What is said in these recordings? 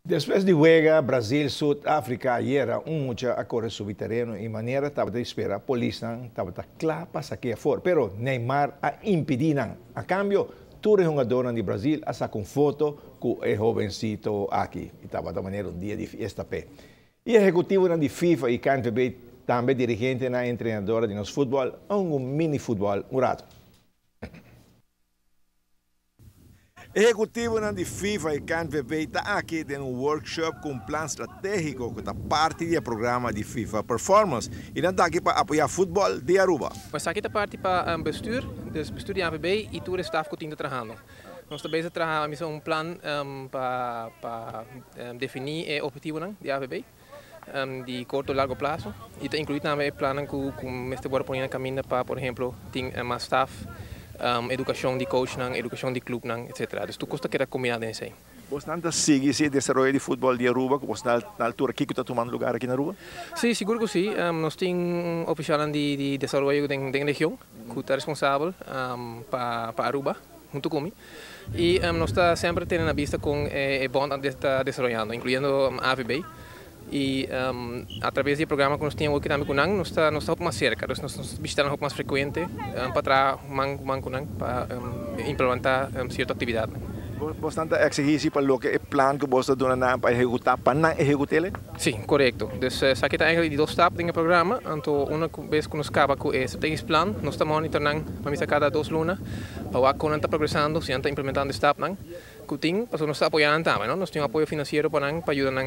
Después de juega Brasil-Sudáfrica ayer, mucha a correr sobre terreno y manera estaba de espera, Polisnan estaba claro para sacar fora, pero Neymar a impedinan. A cambio, todos los jugadores de Brasil a sacar una foto con el jovencito aquí. Estaba de manera un día de fiesta. Y el ejecutivo de FIFA y KNVB, también dirigente y entrenador de nuestro fútbol, un mini fútbol un rato. Executivo de FIFA e KNVB está aqui em workshop com plano estratégico que está parte do programa de FIFA Performance e não está aqui para apoiar futebol de Aruba. Mas aqui está parte para bestuur, dus bestuur de ANVB e todo o staff que está trabalhando. Nós estamos bezig trabalhando plano para definir o objetivo de ANVB de curto e largo prazo e está incluído também planos que este bora pôr na caminho para, por exemplo, ter mais staff. Educação de coach, educação de clube, etc. Dus tu custa que era combinado nisso aí. Você não segue esse desenvolvimento de futebol de Aruba, que você na altura aqui que está tomando lugar aqui na Aruba? Sim, seguro que sim. Nós temos oficial de desenvolvimento da região, que está responsável para Aruba, junto comigo. E nós estamos sempre tendo na vista com o bom que está desenvolvendo, incluindo a AVB. E através do programa que nós temos aqui também com nós estamos mais cerca, nós visitamos um pouco mais frequente para para implementar certa atividade. Você está exigindo para o que é plano que você está dando para executar, para não executar? Sim, correto. Então, aqui está eigenlijk dois etapas no programa. Então, uma vez que nós acabamos com esse strategisch plan, nós estamos monitorando a cada 2 lunas para ver como está progressando, se está implementando esta etapa. Kuting, nós estamos apoiando também, nós temos apoio financeiro para ajudar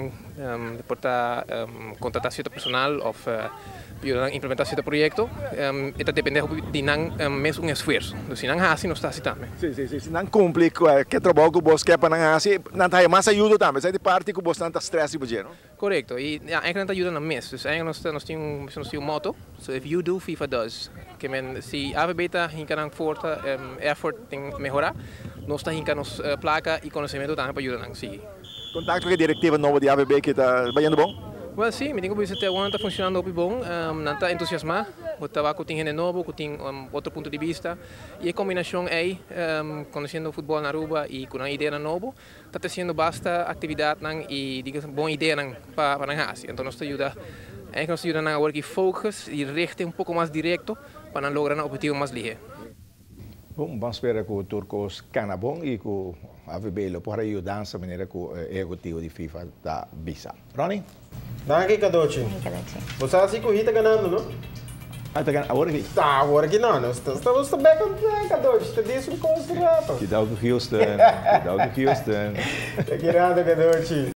a contratar certo personal ou ajudar a implementar certo projeto. Isso depende de nós mesmo esforço. Se não assim, nós estamos assim também. Sim. Se não cumpre que trabalho que você quer para não assim, não tem mais ajuda também. Essa é parte que você não está estressado, não? Correto. E ainda não ajuda na mês. Nós temos um motto. So if you do, FIFA does. Que se a AVB está em forte effort em melhorar, nós estamos em placa e conhecimento também para ajudar a seguir. Contato com a diretiva nova de AVB que está bem bom? Well, sim, me digo que está funcionando muito bom, não está entusiasmado, estava com gente novo, com outro ponto de vista, e a combinação aí, conhecendo o futebol na Aruba e com uma ideia nova, está tendo bastante atividade e boa ideia para nós. Então, nós ajudamos a work focus e richten um pouco mais direto para lograr um objetivo mais ligeiro. Bom, vamos esperar que o Turcos cana bom e que o AVB lo possa ajudar de maneira que o executivo de FIFA está bisa. Ronnie? Danke, Kadochi. Você assim que está ganhando, não? Ah, está ganhando agora aqui? Tá, agora aqui não. Nós estamos bem com Kadochi. Você disse um considerado. Que dá o Houston. Tá querendo, Kadochi.